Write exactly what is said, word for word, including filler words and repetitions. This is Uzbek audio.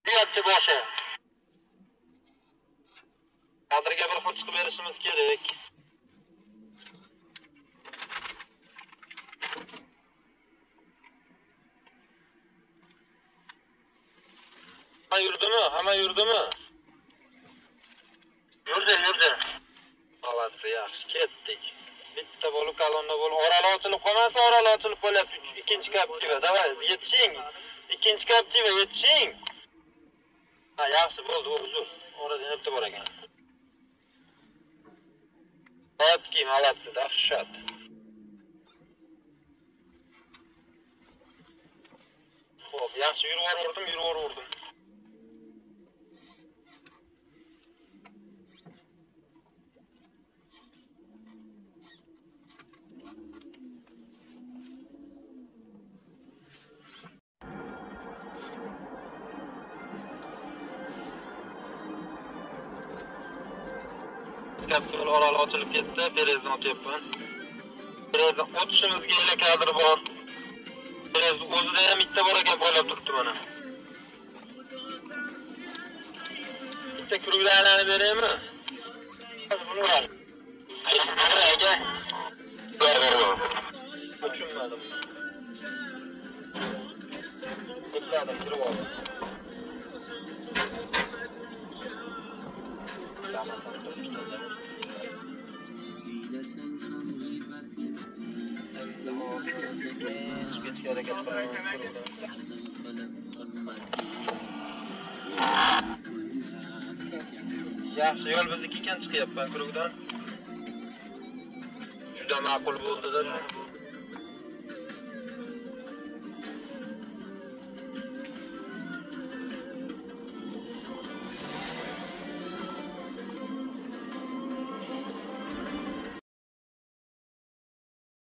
Deyapti boshi. Kadrga bir xil chiqib berishimiz kerak. Hamma yurdimi? Hamma yurdimi? Yurdi, yurdi. Xo'p, yaxshi, ketdik. Bitta bo'lib kolonna bo'lib, orali ochilib qolmasa, orali ochilib qolyapti. Ikkinchi Captiva, davay, yetishing. Ikkinchi Captiva yetishing. Ha, yaxshi bo'ldi, uzr. Orada nima bor ekan? Hayotki, молодцы, dahshat. Xo'p, yaxshi yurib o'rdim, yurib o'rdim. Kapsul orali ochilib ketdi, derezni o'tyapman. Derezni o'tishimizga yana kadr bor. Derezni o'zida ham bitta bor ekan, bo'ylab turibdi mana. Bitta kruglarni beraymi? Buni ol. Aka. Ber, ber, ber. Tushunmadim. Biladim, kirib oldim. Yaxshi, yo'l bizniki ekan, chiqyapman krugdan. Juda ma'qul bo'ldi-da.